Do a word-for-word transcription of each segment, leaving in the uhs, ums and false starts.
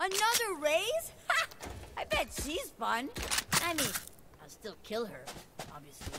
Another raise? Ha! I bet she's fun. I mean, I'll still kill her, obviously.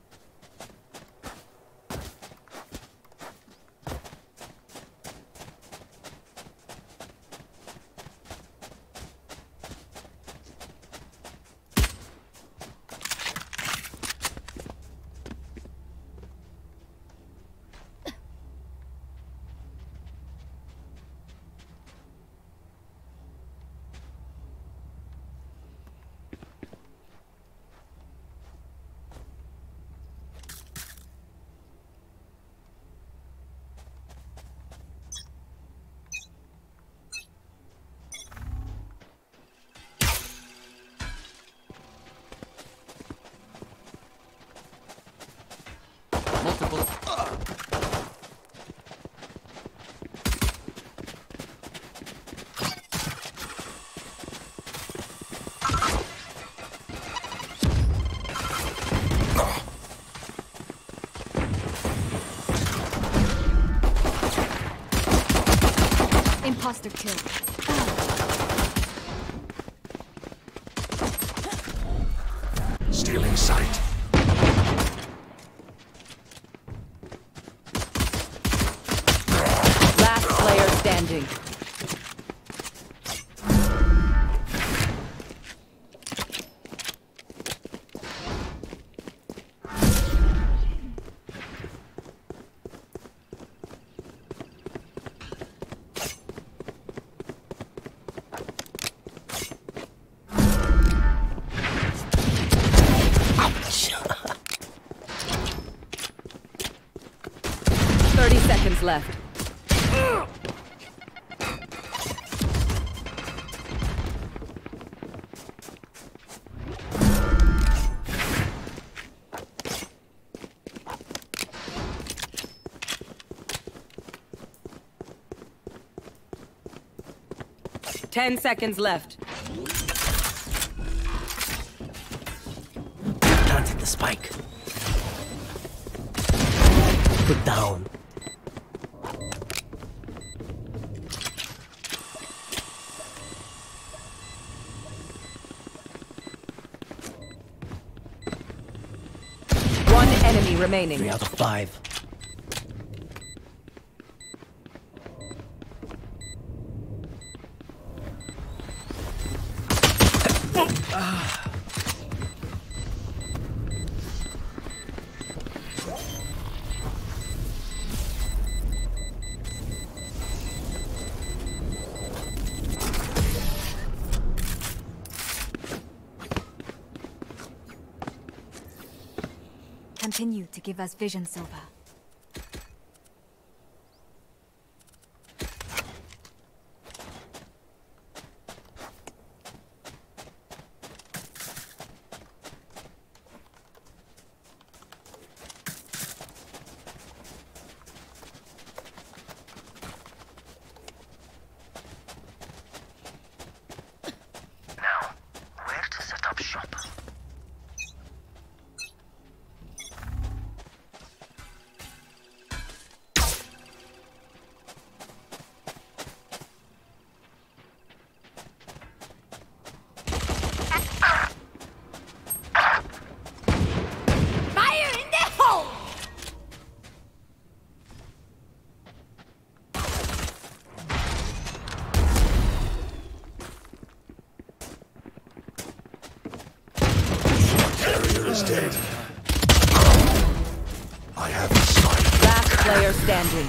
Multiple. Imposter kill. Stealing sight. Last player standing. Thirty seconds left. Ten seconds left. Planted the spike. Put down. One enemy remaining. Three out of five. Continue to give us vision, Silva. Now, where to set up shop? Fire in the hole! Carrier is dead. I have the sight. Last player standing.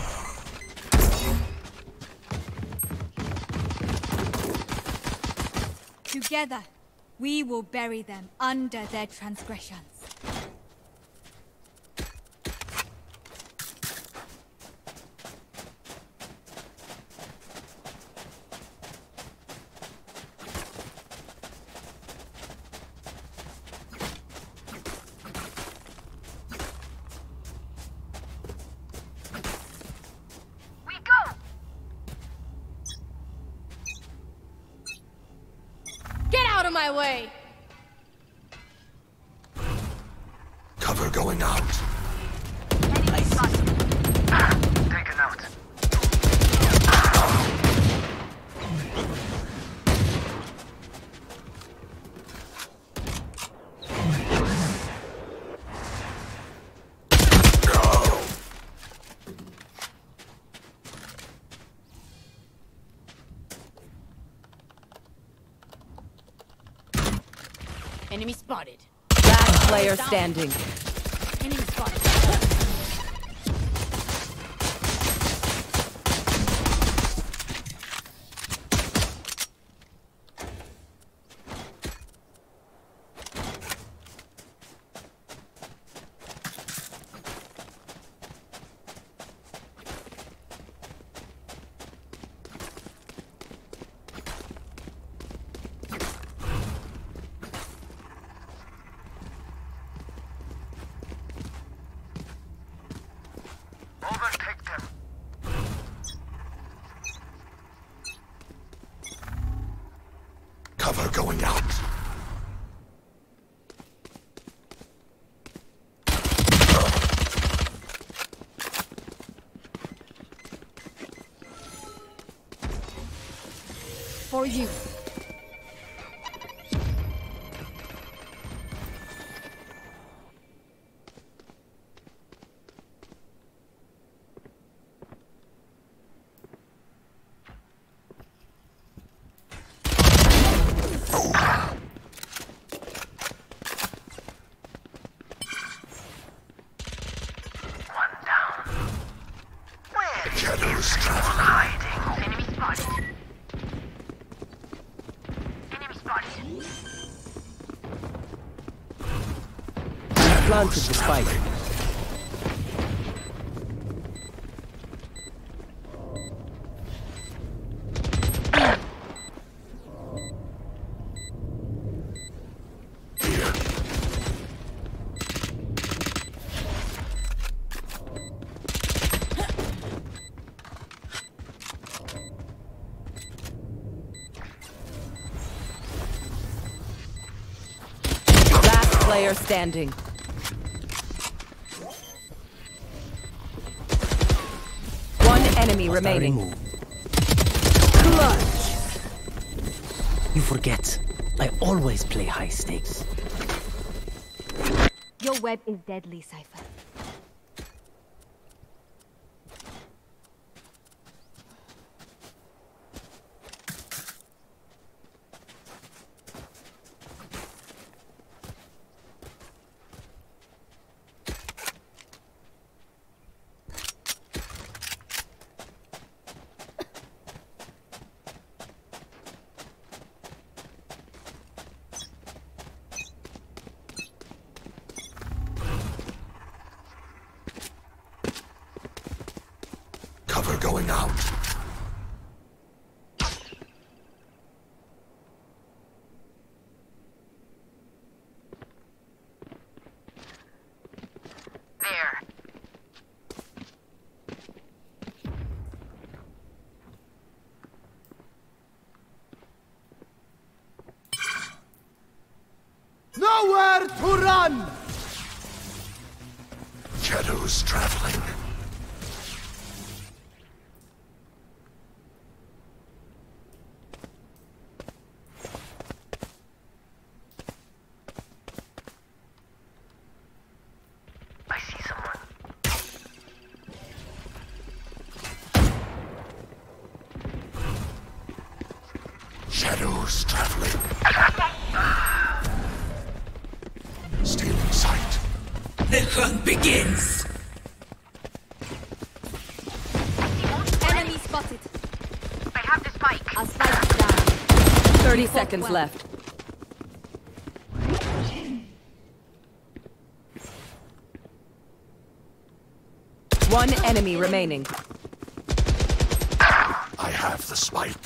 Together, we will bury them under their transgressions. We go! Get out of my way! Cover going out. Taken out. Enemy spotted. Last player standing. Enemy spotted. Overtake them. Cover going out. For you. One down. Where? Shadows traveling. Hiding. Enemy spotted. Enemy spotted. Planted the spike. Last player standing. One enemy remaining. Remove. Clutch. You forget. I always play high stakes. Your web is deadly, Cypher. Cover going out. There. Nowhere to run! Shadows traveling. I see someone. Shadows traveling. Stealing sight. The hunt begins. Enemy spotted. I have the spike. A spike down. Thirty You fought seconds well. left. One enemy remaining. I have the spike.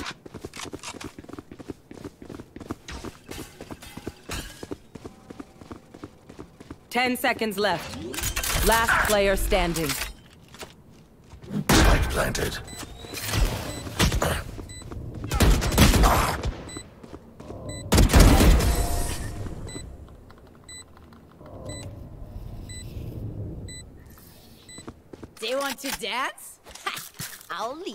Ten seconds left. Last player standing. Spike planted. They want to dance? I'll lead.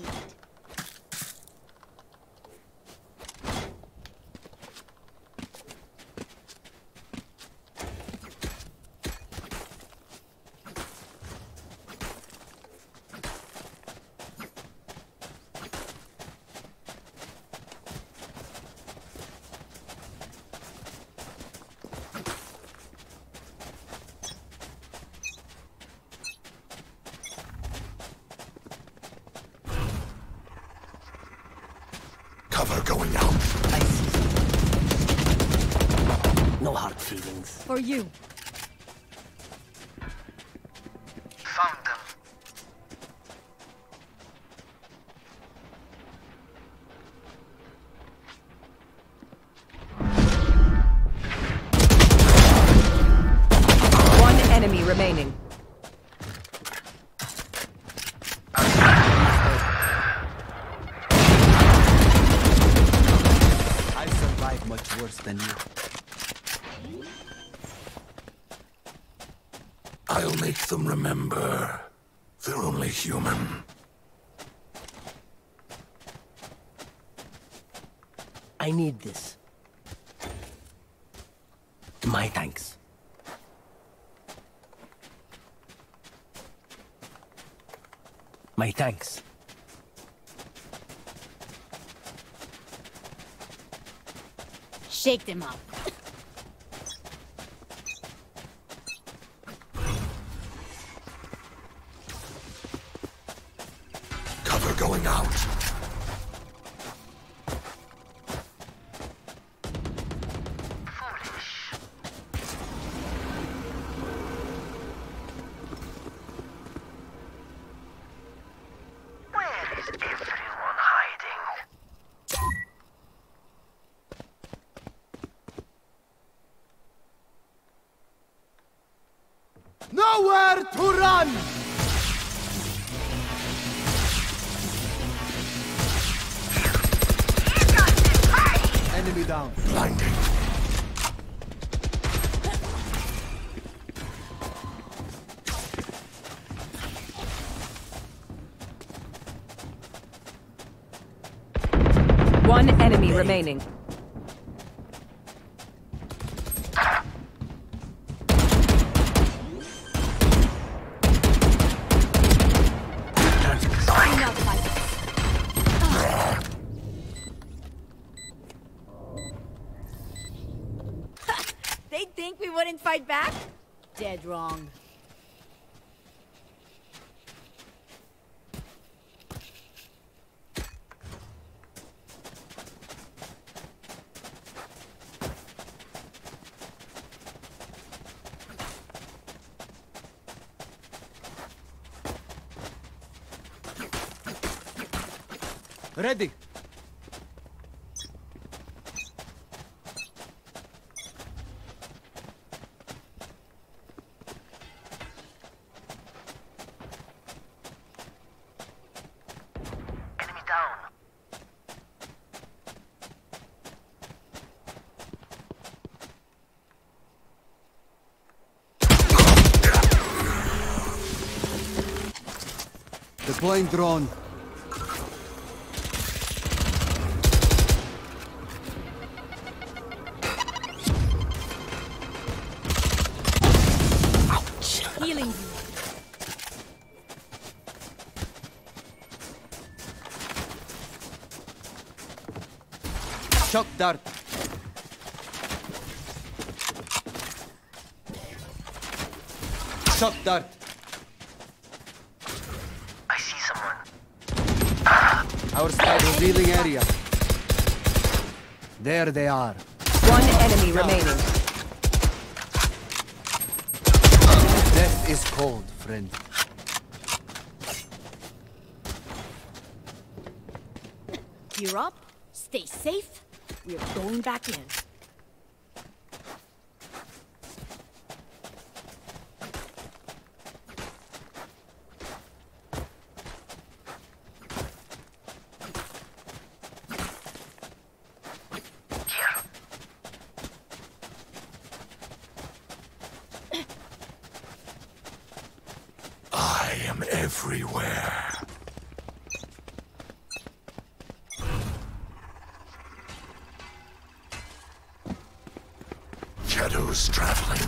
Cover going out. I see. No hard feelings. For you. Found them. One enemy remaining. I've survived much worse than you. I'll make them remember. They're only human. I need this. My thanks. My thanks. Shake them up. Cover going out. Foolish. Where is everyone hiding? Nowhere to run! Enemy down. Blinding. One enemy remaining. Enough like this. They think we wouldn't fight back? Dead wrong. Ready. Enemy down. Deploying drone. Healing you. Shock dart. Shock dart. I see someone. Our side revealing area. There they are. One enemy remaining. Death is cold, friend. Gear up, stay safe. We're going back in. Here. I am everywhere. Shadows traveling.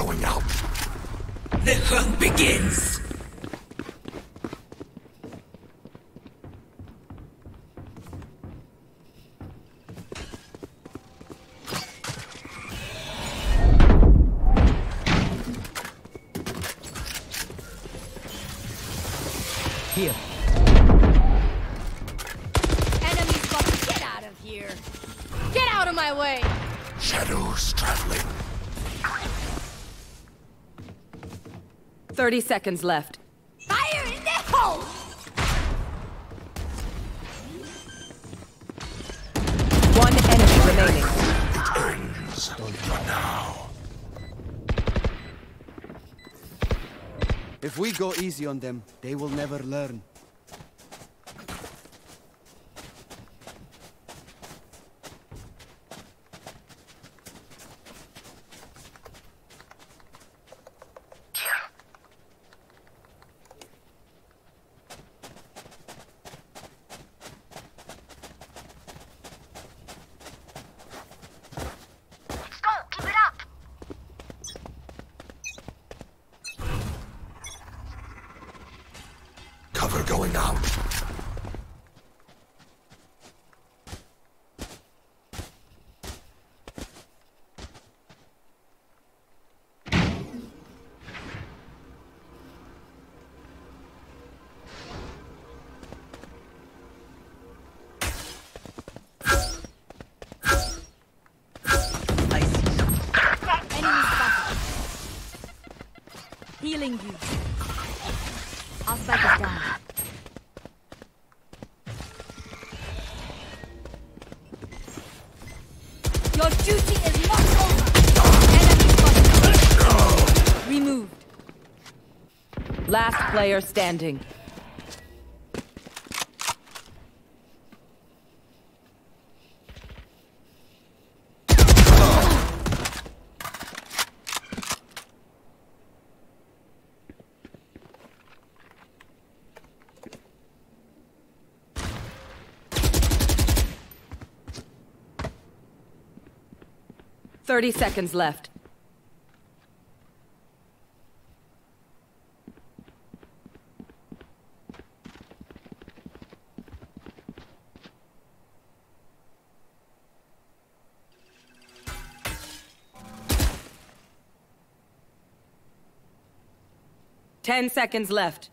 going out. The hunt begins! Here. Enemy spotted. Get out of here. Get out of my way. Shadows traveling. thirty seconds left. Fire in the hole. One enemy remaining. It ends. Not now. If we go easy on them, they will never learn. Cover going out. Healing you. Our spike is down. Your duty is not over. Enemy spotted. Removed. Last player standing. Thirty seconds left. Ten seconds left.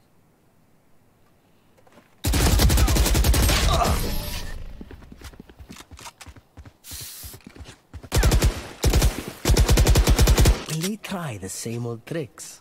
Will they try the same old tricks?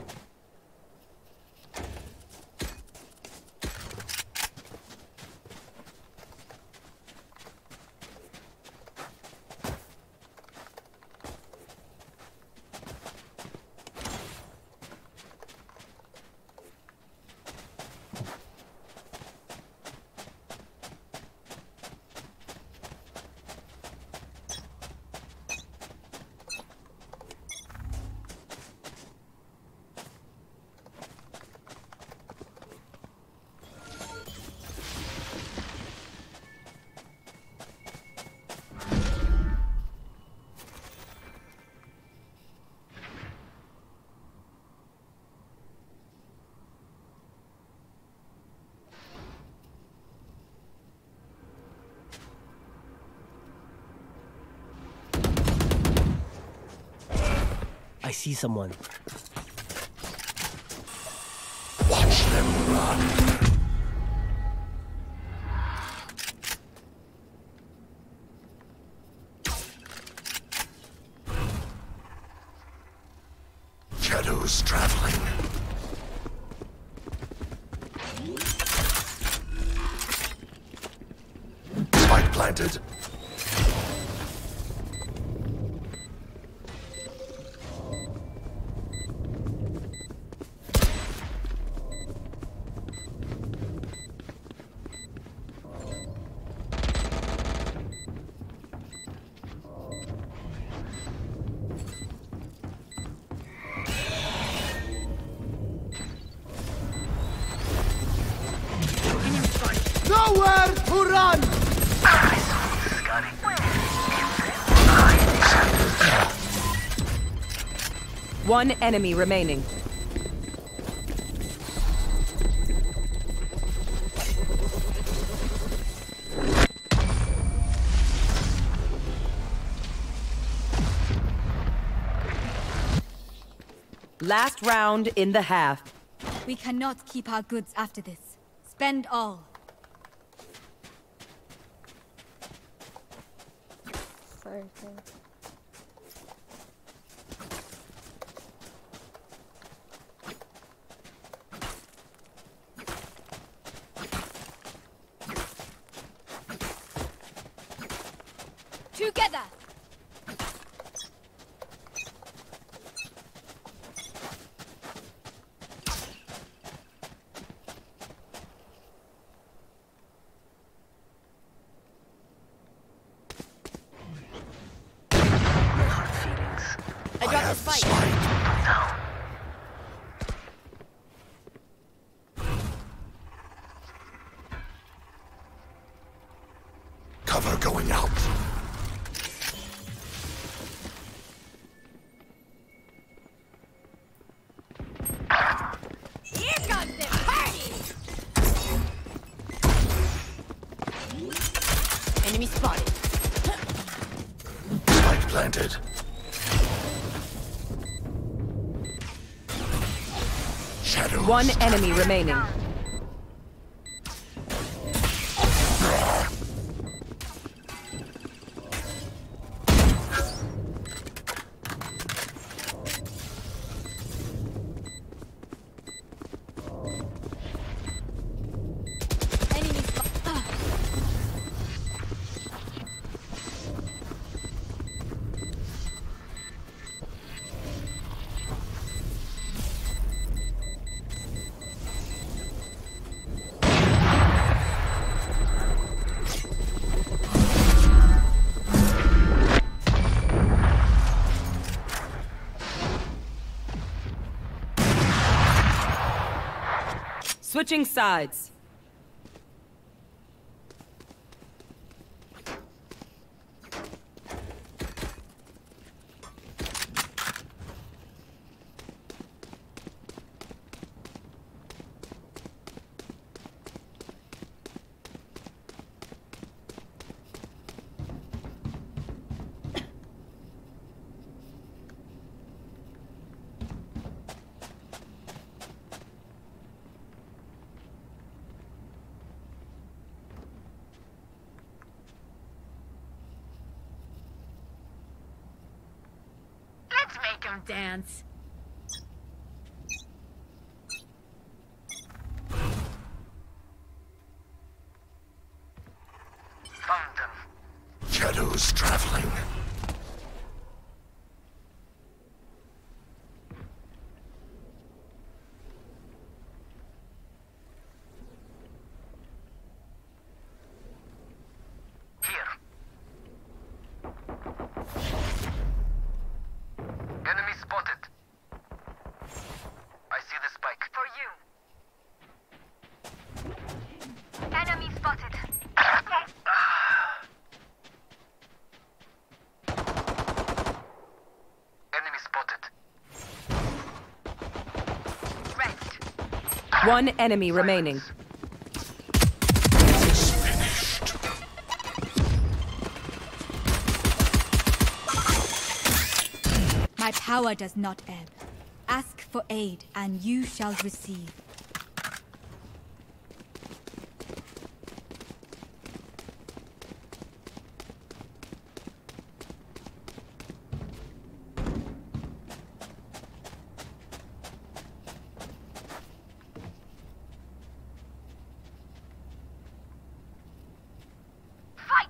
I see someone. Watch them run. Shadows traveling. Spike planted. Nowhere to run! One enemy remaining. Last round in the half. We cannot keep our goods after this. Spend all. Sorry, sorry. Together! I dropped the spike. Down. Cover going out. Here comes the party! Enemy spotted. Spike planted. Shadows. One enemy remaining. Enemy spot. Ah. Switching sides. Let's make him dance. Found them. Shadows traveling. Here. Enemy spotted. I see the spike. For you. Enemy spotted. Enemy spotted. Rest. One enemy remaining. It's finished. My power does not ebb. Ask for aid, and you shall receive. Fight!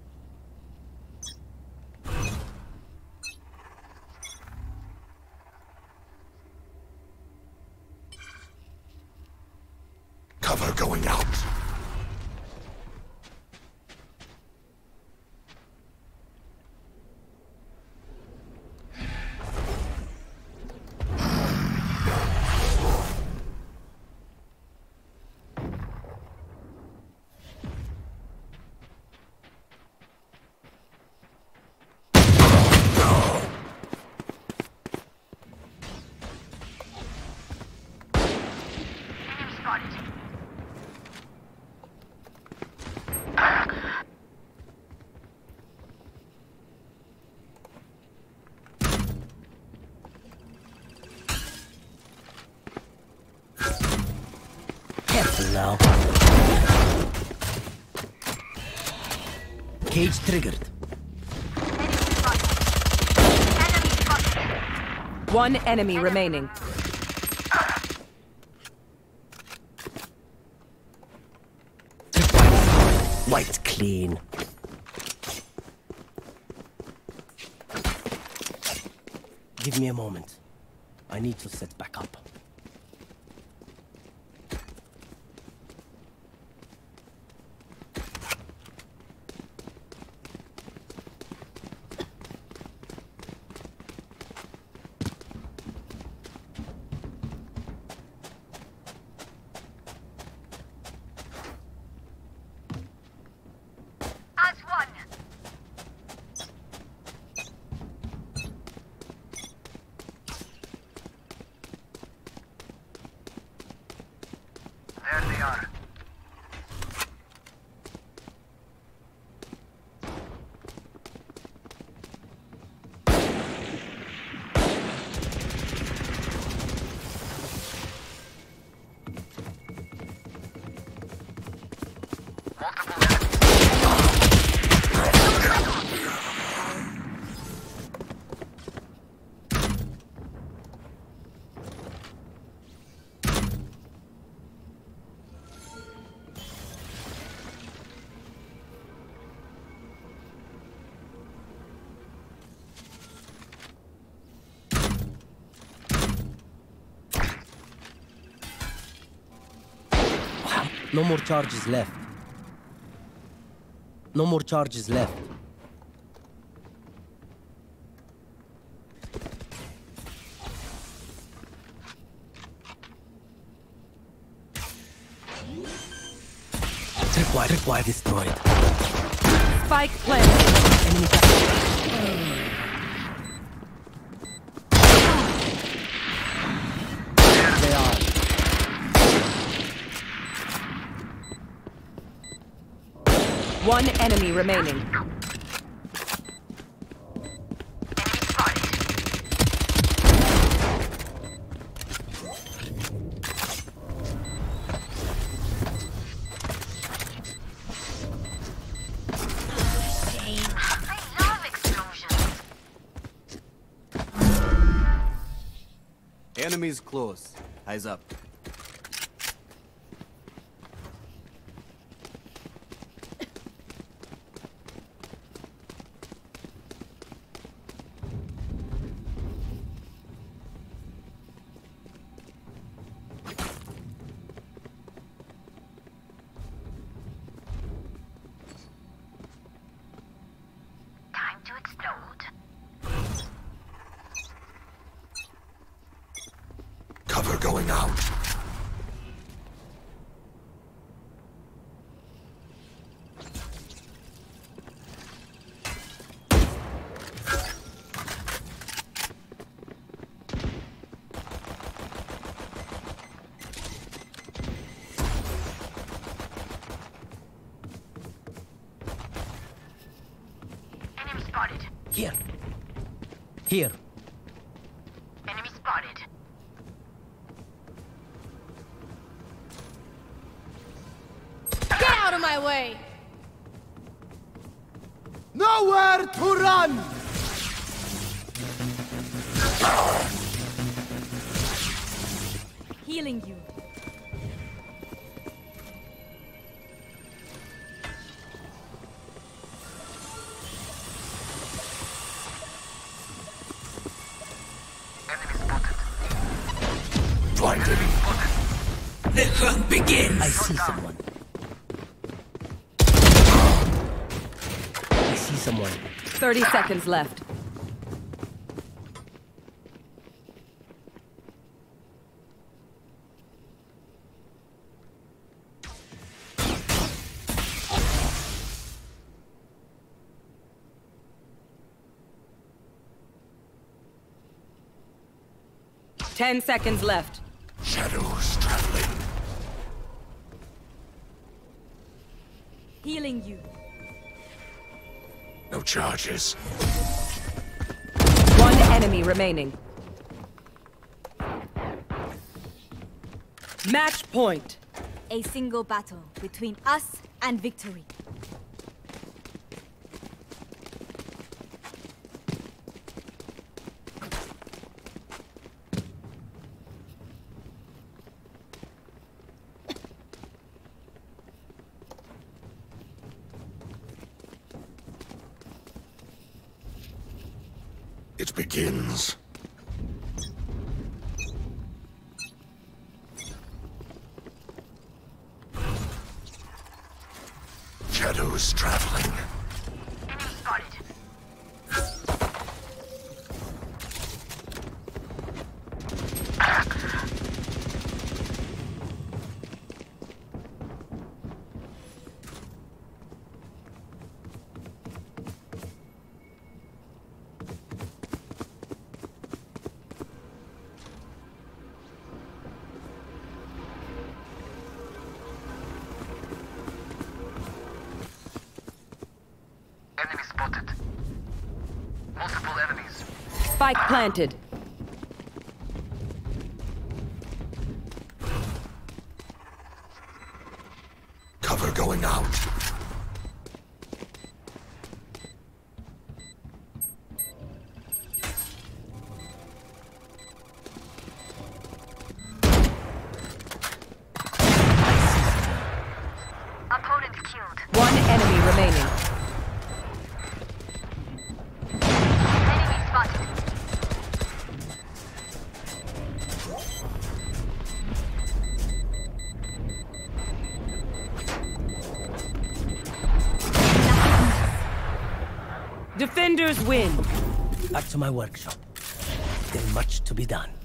Cover going out. now. Cage triggered. One enemy remaining. White clean. Give me a moment. I need to set back up. There they are. No more charges left. No more charges left. Tripwire, tripwire destroyed. Spike planted. Enemy There they are. One enemy remaining. Enemies close. Eyes up. Time to explode. Cover going out. Enemy spotted. Here. Here. Enemy spotted. Get out of my way! Nowhere to run! Healing you. Enemy spotted. Blinded. The hunt begins. I see someone. I see someone. thirty seconds left. Ten seconds left. Shadows traveling. Healing you. No charges. One enemy remaining. Match point. A single battle between us and victory. It begins. Shadows traveling. Enemy spotted. Enemy spotted. Multiple enemies. Spike planted. Cover going out. Opponent killed. One enemy remaining. Enemy spotted. Defenders win. Back to my workshop. Still much to be done.